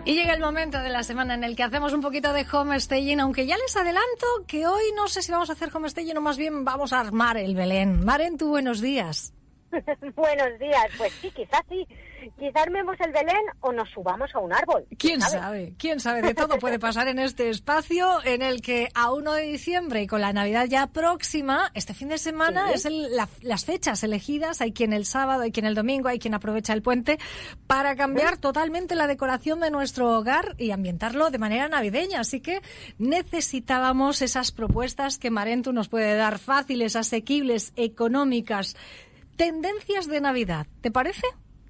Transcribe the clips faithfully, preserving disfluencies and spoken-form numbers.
Y llega el momento de la semana en el que hacemos un poquito de homestaging, aunque ya les adelanto que hoy no sé si vamos a hacer homestaging o más bien vamos a armar el Belén. Maren, tú buenos días. Buenos días, pues sí, quizás sí. Quizás armemos el Belén o nos subamos a un árbol. ¿Quién sabe? sabe? ¿Quién sabe? De todo puede pasar en este espacio en el que a uno de diciembre y con la Navidad ya próxima, este fin de semana sí. es el, la, las fechas elegidas. Hay quien el sábado, hay quien el domingo, hay quien aprovecha el puente para cambiar ¿Sí? totalmente la decoración de nuestro hogar y ambientarlo de manera navideña. Así que necesitábamos esas propuestas que Marentu nos puede dar, fáciles, asequibles, económicas. Tendencias de Navidad, ¿te parece?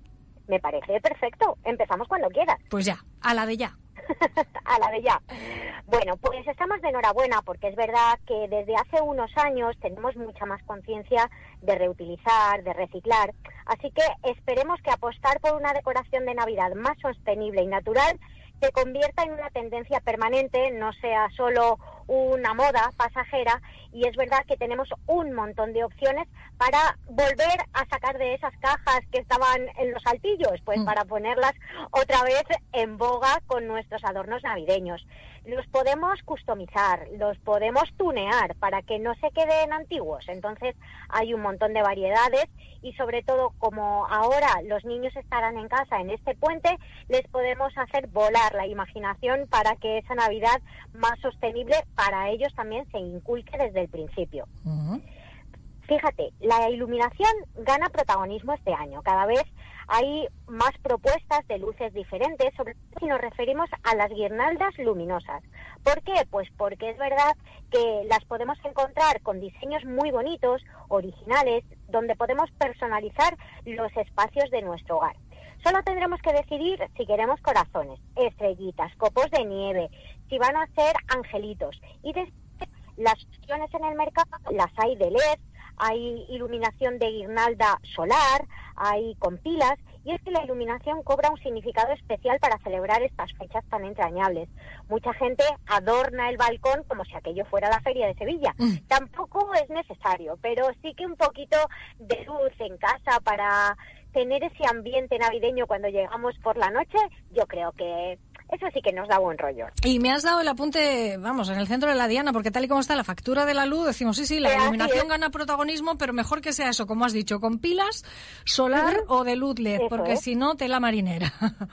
Me parece perfecto. Empezamos cuando quieras. Pues ya, a la de ya. A la de ya. Bueno, pues estamos de enhorabuena porque es verdad que desde hace unos años tenemos mucha más conciencia de reutilizar, de reciclar. Así que esperemos que apostar por una decoración de Navidad más sostenible y natural se convierta en una tendencia permanente, no sea solo una moda pasajera, y es verdad que tenemos un montón de opciones para volver a sacar de esas cajas que estaban en los altillos, pues mm. para ponerlas otra vez en boga con nuestros adornos navideños. Los podemos customizar, los podemos tunear para que no se queden antiguos, entonces hay un montón de variedades y sobre todo como ahora los niños estarán en casa en este puente, les podemos hacer volar la imaginación para que esa Navidad más sostenible para ellos también se inculque desde el principio. Uh-huh. Fíjate, la iluminación gana protagonismo este año. Cada vez hay más propuestas de luces diferentes, sobre todo si nos referimos a las guirnaldas luminosas. ¿Por qué? Pues porque es verdad que las podemos encontrar con diseños muy bonitos, originales, donde podemos personalizar los espacios de nuestro hogar. Solo tendremos que decidir si queremos corazones, estrellitas, copos de nieve, si van a ser angelitos. Y después las opciones en el mercado las hay de L E D, hay iluminación de guirnalda solar, hay con pilas, y es que la iluminación cobra un significado especial para celebrar estas fechas tan entrañables. Mucha gente adorna el balcón como si aquello fuera la feria de Sevilla. Mm. Tampoco es necesario, pero sí que un poquito de luz en casa para tener ese ambiente navideño cuando llegamos por la noche, yo creo que eso sí que nos da buen rollo. Y me has dado el apunte, vamos, en el centro de la diana, porque tal y como está la factura de la luz, decimos, sí, sí, la Pero iluminación gana protagonismo, pero mejor que sea eso, como has dicho, con pilas, solar uh-huh. o de luz L E D, eso porque es. Si no, tela marinera.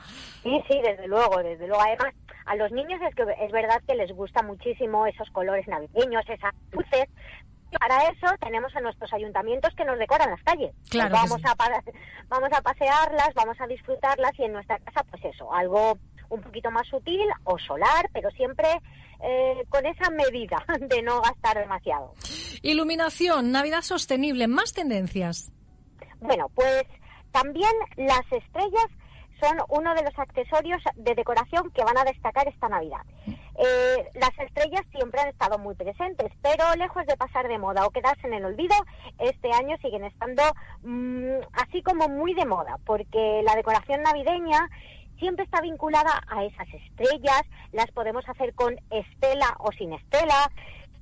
Sí, sí, desde luego, desde luego. Además, a los niños es que es verdad que les gusta muchísimo esos colores navideños, esas luces. Para eso tenemos a nuestros ayuntamientos que nos decoran las calles. Claro pues vamos, sí. a pa- vamos a pasearlas, vamos a disfrutarlas y en nuestra casa, pues eso, algo un poquito más sutil o solar, pero siempre eh, con esa medida de no gastar demasiado. Iluminación, Navidad sostenible, más tendencias. Bueno, pues también las estrellas son uno de los accesorios de decoración que van a destacar esta Navidad. Eh, las estrellas siempre han estado muy presentes, pero lejos de pasar de moda o quedarse en el olvido, este año siguen estando mmm, así como muy de moda, porque la decoración navideña siempre está vinculada a esas estrellas, las podemos hacer con estela o sin estela.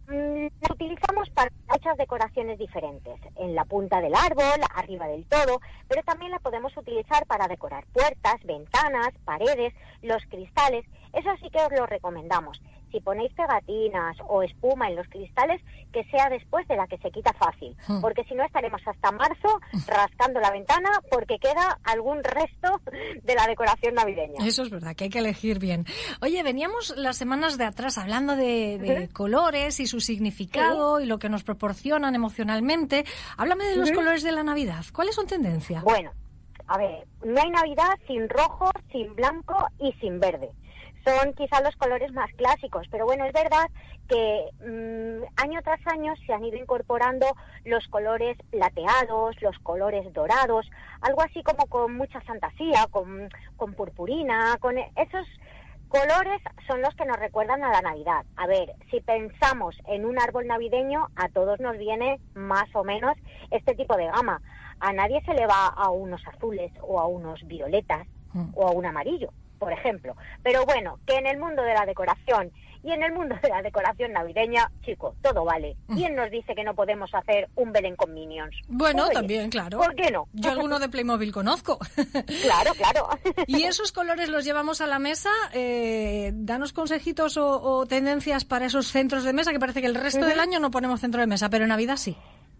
La utilizamos para muchas decoraciones diferentes, en la punta del árbol, arriba del todo, pero también la podemos utilizar para decorar puertas, ventanas, paredes, los cristales. Eso sí que os lo recomendamos. Si ponéis pegatinas o espuma en los cristales, que sea después de la que se quita fácil, porque si no estaremos hasta marzo rascando la ventana porque queda algún resto de la decoración navideña. Eso es verdad, que hay que elegir bien. Oye, veníamos las semanas de atrás hablando de, de uh-huh. colores y su significado, ¿sí? Y lo que nos proporcionan emocionalmente. Háblame de los uh-huh. colores de la Navidad. ¿Cuáles son tendencia? Bueno, a ver, no hay Navidad sin rojo, sin blanco y sin verde. Son quizá los colores más clásicos, pero bueno, es verdad que mmm, año tras año se han ido incorporando los colores plateados, los colores dorados, algo así como con mucha fantasía, con, con purpurina, con esos colores son los que nos recuerdan a la Navidad. A ver, si pensamos en un árbol navideño, a todos nos viene más o menos este tipo de gama. A nadie se le va a unos azules o a unos violetas mm. o a un amarillo. por ejemplo. Pero bueno, que en el mundo de la decoración y en el mundo de la decoración navideña, chico, todo vale. ¿Quién nos dice que no podemos hacer un Belén con Minions? Bueno, Oye, también, claro. ¿por qué no? Yo alguno de Playmobil conozco. Claro, claro. Y esos colores los llevamos a la mesa. Eh, danos consejitos o, o tendencias para esos centros de mesa, que parece que el resto uh-huh. del año no ponemos centro de mesa, pero en Navidad sí.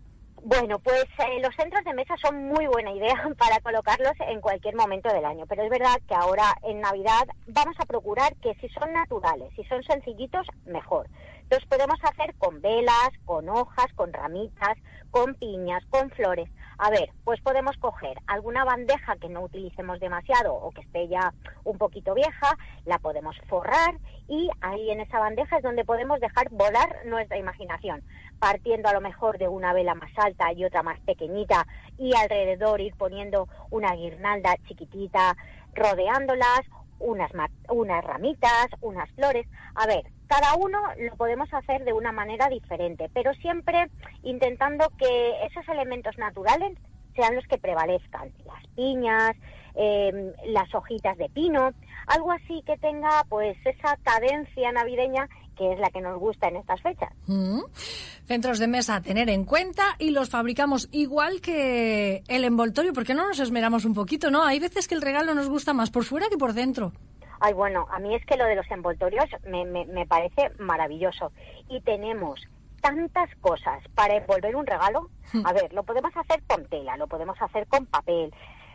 Bueno, pues eh, los centros de mesa son muy buena idea para colocarlos en cualquier momento del año, pero es verdad que ahora en Navidad vamos a procurar que si son naturales, si son sencillitos, mejor. Los podemos hacer con velas, con hojas, con ramitas, con piñas, con flores. A ver, pues podemos coger alguna bandeja que no utilicemos demasiado o que esté ya un poquito vieja, la podemos forrar y ahí en esa bandeja es donde podemos dejar volar nuestra imaginación, partiendo a lo mejor de una vela más alta y otra más pequeñita y alrededor ir poniendo una guirnalda chiquitita, rodeándolas, unas, unas ramitas, unas flores. A ver, cada uno lo podemos hacer de una manera diferente, pero siempre intentando que esos elementos naturales sean los que prevalezcan. Las piñas, eh, las hojitas de pino, algo así que tenga pues esa cadencia navideña que es la que nos gusta en estas fechas. Mm. Centros de mesa a tener en cuenta y los fabricamos igual que el envoltorio, porque no nos esmeramos un poquito, ¿no? Hay veces que el regalo nos gusta más por fuera que por dentro. Ay, bueno, a mí es que lo de los envoltorios me, me, me parece maravilloso. Y tenemos tantas cosas para envolver un regalo. A ver, lo podemos hacer con tela, lo podemos hacer con papel.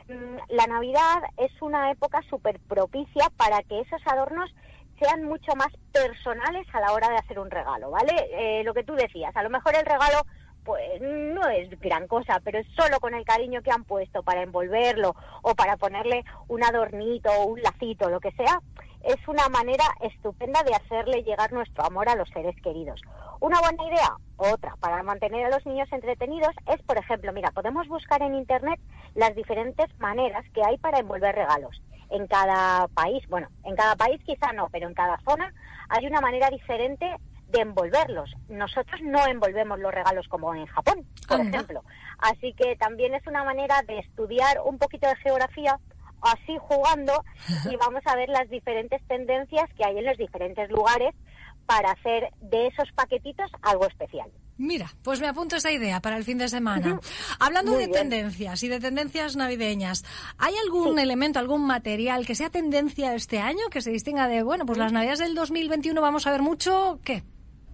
La Navidad es una época súper propicia para que esos adornos sean mucho más personales a la hora de hacer un regalo, ¿vale? Eh, lo que tú decías, a lo mejor el regalo pues no es gran cosa, pero es solo con el cariño que han puesto para envolverlo o para ponerle un adornito o un lacito, lo que sea, es una manera estupenda de hacerle llegar nuestro amor a los seres queridos. Una buena idea, otra, para mantener a los niños entretenidos es, por ejemplo, mira, podemos buscar en internet las diferentes maneras que hay para envolver regalos. En cada país, bueno, en cada país quizá no, pero en cada zona hay una manera diferente de envolverlos. Nosotros no envolvemos los regalos como en Japón, por Anda. ejemplo. Así que también es una manera de estudiar un poquito de geografía, así jugando, y vamos a ver las diferentes tendencias que hay en los diferentes lugares para hacer de esos paquetitos algo especial. Mira, pues me apunto esa idea para el fin de semana. Hablando Muy de bien. tendencias y de tendencias navideñas, ¿hay algún Sí. elemento, algún material que sea tendencia este año, que se distinga de, bueno, pues las navidades del dos mil veintiuno vamos a ver mucho, ¿qué?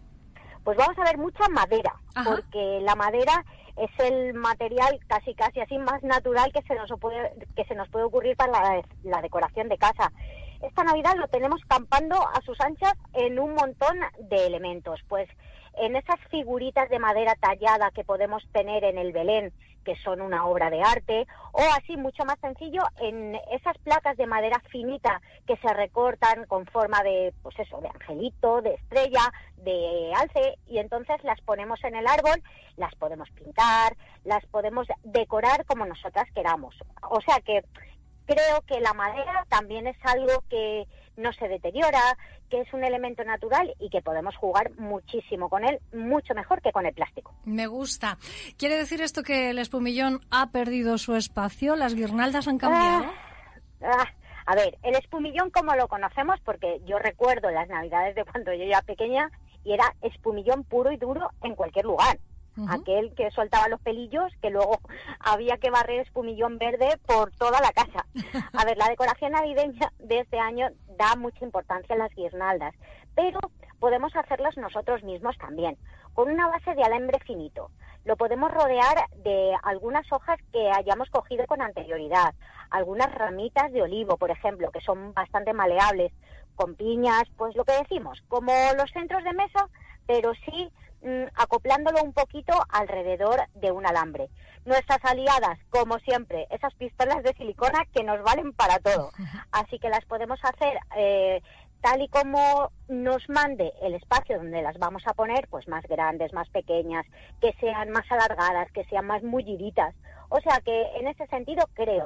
Pues vamos a ver mucha madera, Ajá. porque la madera es el material casi casi así más natural que se nos puede, que se nos puede ocurrir para la, la decoración de casa. Esta Navidad lo tenemos campando a sus anchas en un montón de elementos, pues en esas figuritas de madera tallada que podemos tener en el Belén, que son una obra de arte, o así mucho más sencillo, en esas placas de madera finita que se recortan con forma de, pues eso, de angelito, de estrella, de alce, y entonces las ponemos en el árbol, las podemos pintar, las podemos decorar como nosotras queramos. O sea que creo que la madera también es algo que no se deteriora, que es un elemento natural y que podemos jugar muchísimo con él, mucho mejor que con el plástico. Me gusta. ¿Quiere decir esto que el espumillón ha perdido su espacio? ¿Las guirnaldas han cambiado? Ah, ah, a ver, el espumillón como lo conocemos, porque yo recuerdo las Navidades de cuando yo era pequeña y era espumillón puro y duro en cualquier lugar. Uh-huh. Aquel que soltaba los pelillos, que luego había que barrer espumillón verde por toda la casa. A ver, la decoración navideña de este año da mucha importancia a las guirnaldas, pero podemos hacerlas nosotros mismos también, con una base de alambre finito. Lo podemos rodear de algunas hojas que hayamos cogido con anterioridad, algunas ramitas de olivo, por ejemplo, que son bastante maleables, con piñas, pues lo que decimos, como los centros de mesa, pero sí mmm, acoplándolo un poquito alrededor de un alambre. Nuestras aliadas, como siempre, esas pistolas de silicona que nos valen para todo. Así que las podemos hacer eh, tal y como nos mande el espacio donde las vamos a poner, pues más grandes, más pequeñas, que sean más alargadas, que sean más mulliditas. O sea que en ese sentido creo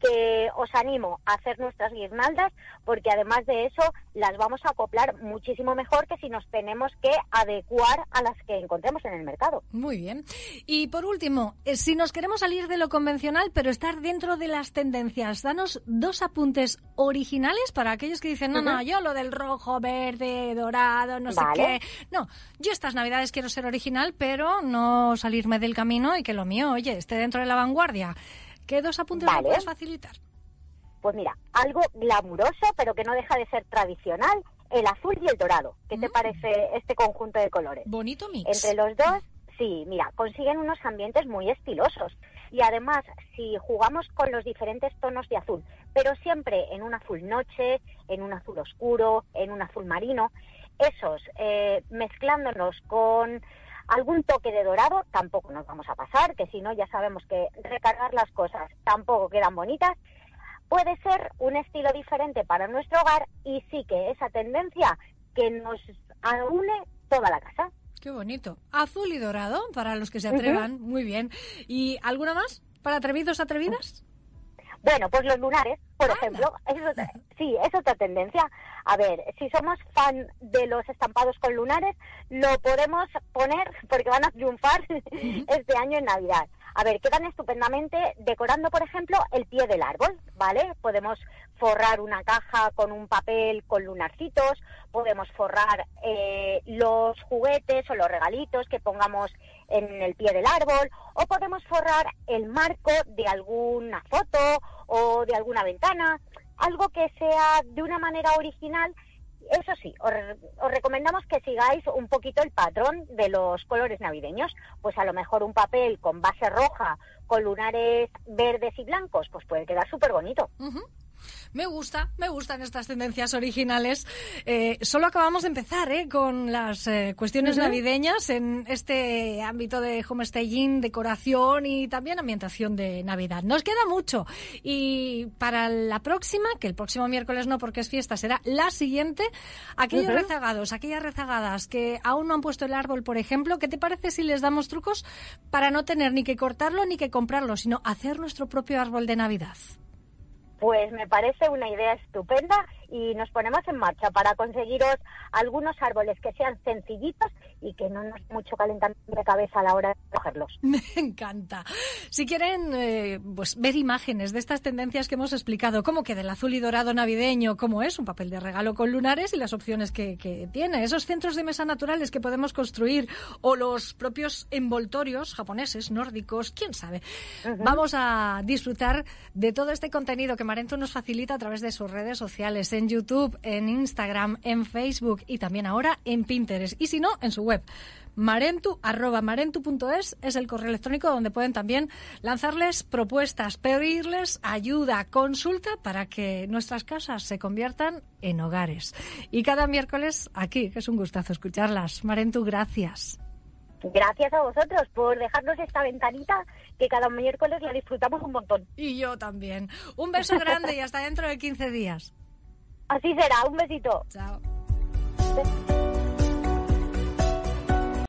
que os animo a hacer nuestras guirnaldas, porque además de eso las vamos a acoplar muchísimo mejor que si nos tenemos que adecuar a las que encontremos en el mercado. Muy bien. Y por último, si nos queremos salir de lo convencional, pero estar dentro de las tendencias, danos dos apuntes originales para aquellos que dicen, no, uh-huh. no, yo lo del rojo, verde, dorado, no sé vale. qué. No, yo estas Navidades quiero ser original, pero no salirme del camino y que lo mío, oye, esté dentro de la vanguardia. ¿Qué dos apuntes vale. me puedes facilitar? Pues mira, algo glamuroso, pero que no deja de ser tradicional, el azul y el dorado. ¿Qué mm. te parece este conjunto de colores? Bonito mix. Entre los dos, sí, mira, consiguen unos ambientes muy estilosos. Y además, si jugamos con los diferentes tonos de azul, pero siempre en un azul noche, en un azul oscuro, en un azul marino, esos eh, mezclándonos con algún toque de dorado, tampoco nos vamos a pasar, que si no ya sabemos que recargar las cosas tampoco quedan bonitas. Puede ser un estilo diferente para nuestro hogar y sí que esa tendencia que nos une toda la casa. Qué bonito. Azul y dorado para los que se atrevan. Uh-huh. Muy bien. ¿Y alguna más para atrevidos, atrevidas? Bueno, pues los lunares, por Anda. ejemplo, es otra, sí, es otra tendencia. A ver, si somos fan de los estampados con lunares, lo podemos poner porque van a triunfar uh-huh. este año en Navidad. A ver, quedan estupendamente decorando, por ejemplo, el pie del árbol, ¿vale? Podemos forrar una caja con un papel con lunarcitos, podemos forrar eh, los juguetes o los regalitos que pongamos en el pie del árbol, o podemos forrar el marco de alguna foto o de alguna ventana, algo que sea de una manera original. Eso sí, os, os recomendamos que sigáis un poquito el patrón de los colores navideños. Pues a lo mejor un papel con base roja, con lunares verdes y blancos, pues puede quedar súper bonito. Uh-huh. Me gusta, me gustan estas tendencias originales. Eh, solo acabamos de empezar ¿eh? con las eh, cuestiones uh-huh. navideñas en este ámbito de homestaging, decoración y también ambientación de Navidad. Nos queda mucho y para la próxima, que el próximo miércoles no porque es fiesta, será la siguiente, aquellos uh-huh. rezagados, aquellas rezagadas que aún no han puesto el árbol, por ejemplo, ¿qué te parece si les damos trucos para no tener ni que cortarlo ni que comprarlo, sino hacer nuestro propio árbol de Navidad? Pues me parece una idea estupenda y nos ponemos en marcha para conseguiros algunos árboles que sean sencillitos y que no nos mucho calentamiento de cabeza a la hora de cogerlos. Me encanta. Si quieren eh, pues ver imágenes de estas tendencias que hemos explicado, como que del azul y dorado navideño, cómo es un papel de regalo con lunares y las opciones que, que tiene, esos centros de mesa naturales que podemos construir o los propios envoltorios japoneses, nórdicos, quién sabe. Uh-huh. Vamos a disfrutar de todo este contenido que Marentu nos facilita a través de sus redes sociales, en YouTube, en Instagram, en Facebook y también ahora en Pinterest. Y si no, en su web. Marentu, arroba marentu punto es es el correo electrónico donde pueden también lanzarles propuestas, pedirles ayuda, consulta para que nuestras casas se conviertan en hogares. Y cada miércoles aquí, que es un gustazo escucharlas. Marentu, gracias. Gracias a vosotros por dejarnos esta ventanita que cada miércoles la disfrutamos un montón. Y yo también. Un beso grande y hasta dentro de quince días. Así será, un besito. Chao.